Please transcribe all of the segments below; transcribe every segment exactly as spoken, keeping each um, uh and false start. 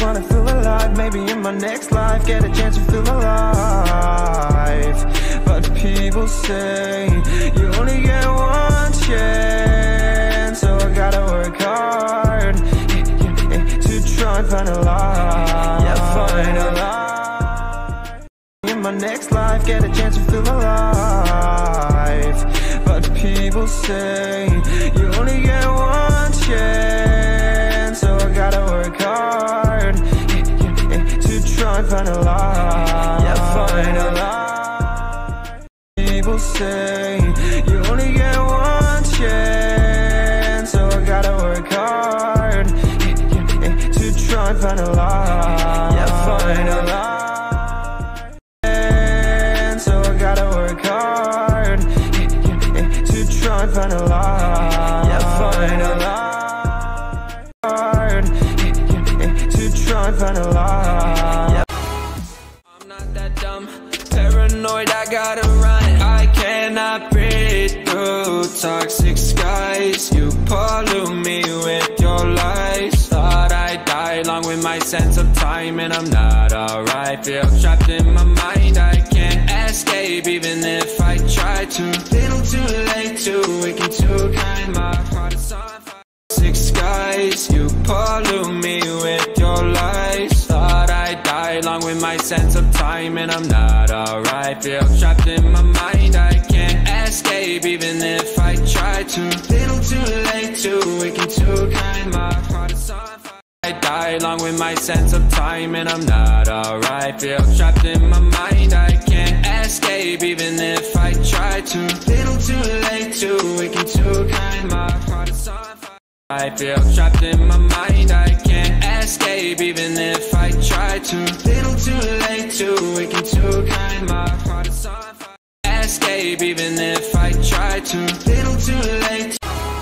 wanna feel alive. Maybe in my next life, get a chance to feel alive. But people say you only get one chance, so I gotta work hard to try and find a life. Yeah, find a life. In my next life, get a chance to feel alive. But people say you only get one chance, so I gotta work hard to try and find a life. Yeah, find a life. People say you only get one chance, so I gotta work hard to try and find a life. Yeah, find a life. And so I gotta work hard to try and find a life. Yeah, find a life. Hard to try and find a life. Yeah. I'm not that dumb, paranoid, I gotta run. I cannot breathe through toxic skies. You pollute me with your lies. Thought I'd die along with my sense of time, and I'm not alright. Feel trapped in my mind, I can't escape even if I try to. Little too late, too weak and too kind. My heart is on fire. Toxic skies, you pollute me with your lies. Thought I'd die along with my sense of time, and I'm not alright. Feel trapped in my mind, I can't escape even if I try to. Little too late, too weak and too kind. My heart is on fire. I die along with my sense of time, and I'm not alright. Feel trapped in my mind, I can't escape even if I try to. Little too late, too weak and too kind. My heart is on fire. I feel trapped in my mind, I can't escape even if I try to. Little too late, too weak and too kind. My heart is on fire. Escape even if I try to. Little too late.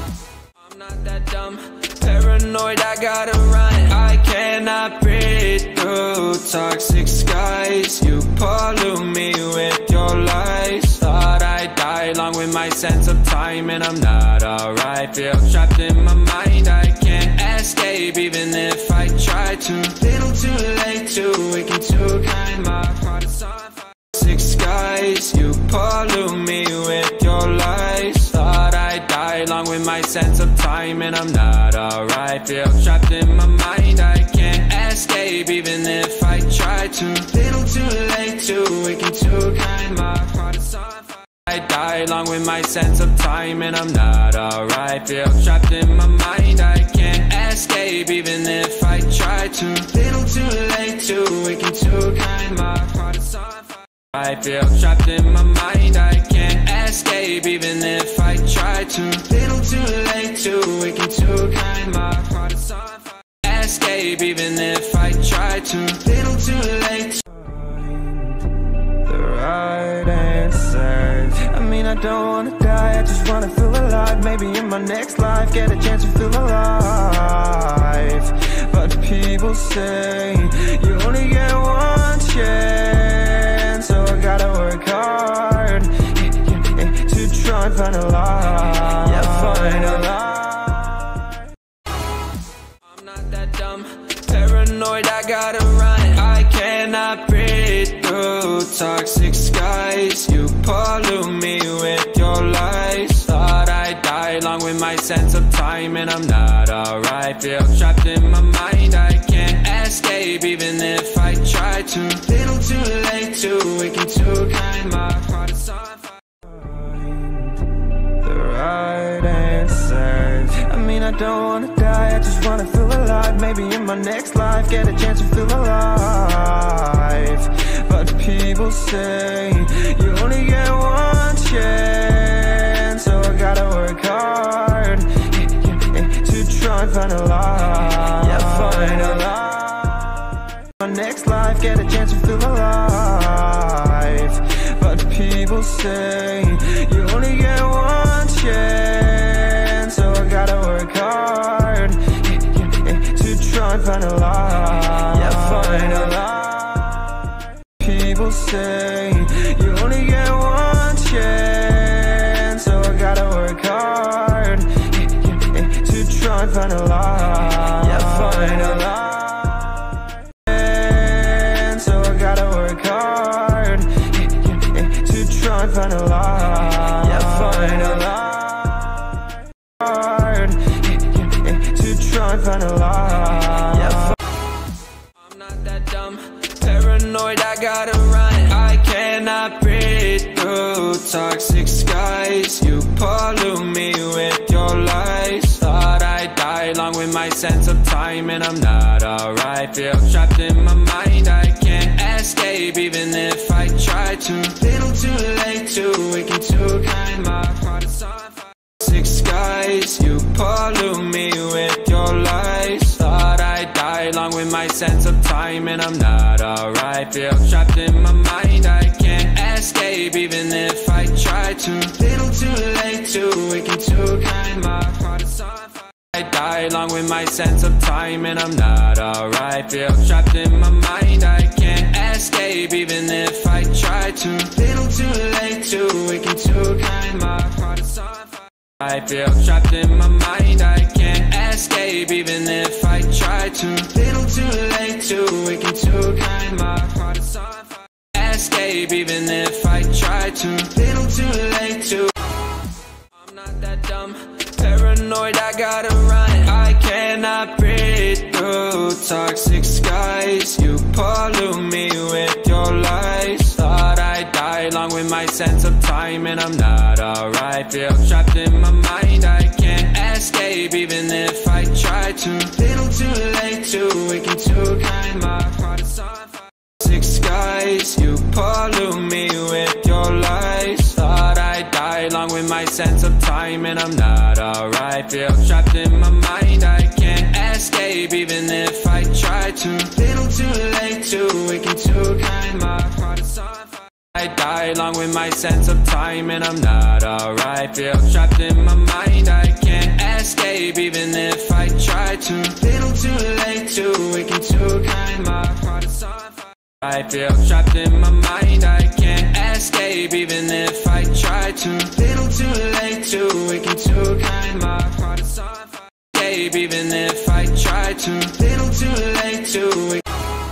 I'm not that dumb, paranoid, I gotta run. I cannot breathe through toxic skies. You pollute me with your lies. Thought I'd die along with my sense of time, and I'm not alright. Feel trapped in my mind, I can't escape even if I try to. Little too late, too weak and too kind. My heart is on fire. Toxic skies, you pollute me with your lies. Thought I'd die along with my sense of time, and I'm not alright. Feel trapped in my mind, I can't escape even if I try to. Little too late, too weak and too kind. My heart is on fire. I die along with my sense of time, and I'm not alright. Feel trapped in my mind, I can't escape even if I try to. Little too late, too weak and too kind. My heart is on fire. I feel trapped in my mind, I can't escape even if I try to. Little too late, too weak and too kind. My heart is on fire. Escape even if I try to. Little too late. The right answer. I mean, I don't wanna die, I just wanna feel alive. Maybe in my next life, get a chance to feel alive. But people say you only get one chance, so I gotta work hard to try and find a life. Yeah, find a life. I'm not that dumb, paranoid, I gotta run. I cannot breathe through toxic skies. You pollute me with your lies. Thought I'd die along with my sense of time, and I'm not alright. Feel trapped in my mind, I can't escape even if I try to. Little too late, too weak and too kind. My heart is on fire. The right answer. I mean, I don't wanna die, I just wanna feel alive. Maybe in my next life, get a chance to feel alive. But people say you only get one chance, so I gotta work hard to try and find a life. Yeah, find a life. My next life, get a chance to feel alive. But people say you only get one chance, so I gotta work hard to try and find a life. Yeah, find a life. People say you only get one chance, so I gotta work hard to try and find a life. Yeah, find a life. skies. You pollute me with your lies. Thought I'd die along with my sense of time, and I'm not alright. Feel trapped in my mind, I can't escape even if I try to. Little too late, too weak and too kind. My heart is on fire. Six skies, you pollute me with your lies. Thought I'd die along with my sense of time, and I'm not alright. Feel trapped in my mind, I can't escape even if I try to. Little too late, too weak and too kind. My heart is on fire. I die along with my sense of time, and I'm not alright. Feel trapped in my mind, I can't escape even if I try to. Little too late, too weak and too kind. My heart is on fire. I feel trapped in my mind, I can't escape even if I try to. Little too late, too weak and too kind. My heart is on fire. Escape even if I try to. Little too late, too. I'm not that dumb, paranoid, I gotta run. I cannot breathe through toxic skies. You pollute me with your lies. Thought I'd die along with my sense of time, and I'm not alright. Feel trapped in my mind, I can't escape even if I try to. Little too late, too weak and too kind. My heart is on fire. Six skies, you pollute me with your lies. Thought I'd die along with my sense of time, and I'm not alright. Feel trapped in my mind, I can't escape even if I try to. Little too late, too weak and too kind. My heart is on fire. I die along with my sense of time, and I'm not alright. Feel trapped in my mind, I can't escape even if I try to. Little too late, too weak and too kind. My heart is on fire. I feel trapped in my mind, I can't escape even if I try to. Little too late, too weak and too kind. My heart is on fire. Escape even if I try to. Little too late, too weak.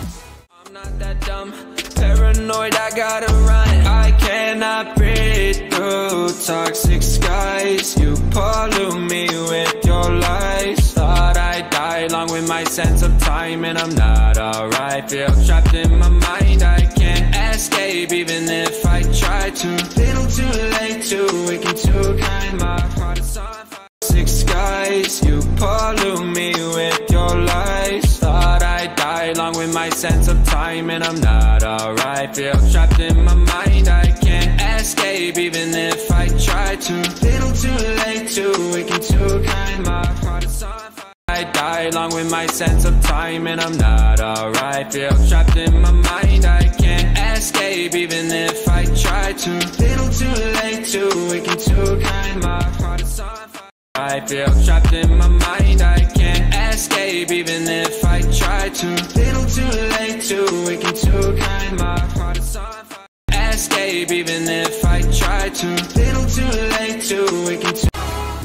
I'm not that dumb, paranoid, I gotta run. I cannot breathe through toxic skies. You pollute me with your lies. Thought I'd die along with my sense of time, and I'm not alright. Feel trapped in my mind, I can't escape even if I try to. Little too late, too weak and too kind. My heart is on fire. Six skies, you pollute me with your lies. Thought I'd die along with my sense of time, and I'm not alright. Feel trapped in my mind, I can't escape even if I try to. Little too late, too weak and too kind. My heart is on fire. I die along with my sense of time, and I'm not alright. Feel trapped in my mind, I can't escape even if I try to. Little too late, too weak and too kind. My heart is on fire. I feel trapped in my mind, I can't escape even if I try to. Little too late, too weak and too kind. My heart is on fire. Escape even if I try to. Little too late, too weak and too.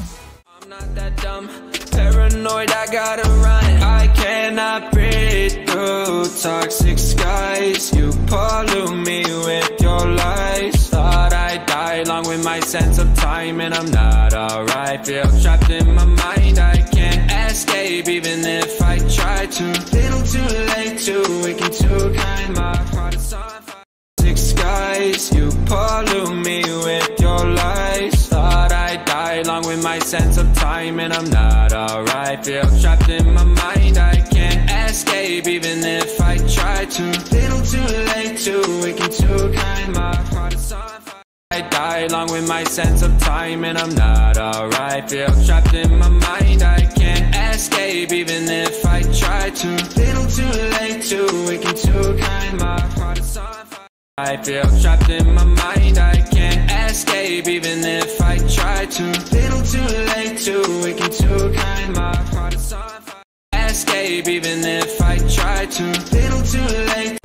I'm not that dumb, paranoid, I gotta run. I cannot breathe through toxic skies. You pollute me with your lies. Thought I'd die along with my sense of time, and I'm not alright. Feel trapped in my mind, I can't escape even if I try to. Little too late, too weak and too kind. My heart is on fire. Six skies, you pollute me with your lies. Thought I'd die along with my sense of time, and I'm not alright. Feel trapped in my mind, I can't escape even if I try to. Little too late, too weak and too kind. My heart is on fire. I die along with my sense of time, and I'm not alright. Feel trapped in my mind, I can't escape even if I try to. Little too late, too weak and too kind. My heart is on fire. I feel trapped in my mind, I can't escape even if I try to. Little too late, too weak and too kind. My heart is on fire. Escape even if I try to. Little too late.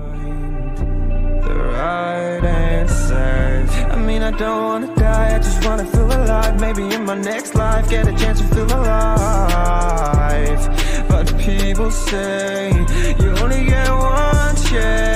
The right answers. I mean, I don't wanna die, I just wanna feel alive. Maybe in my next life, get a chance to feel alive. But people say you only get one chance.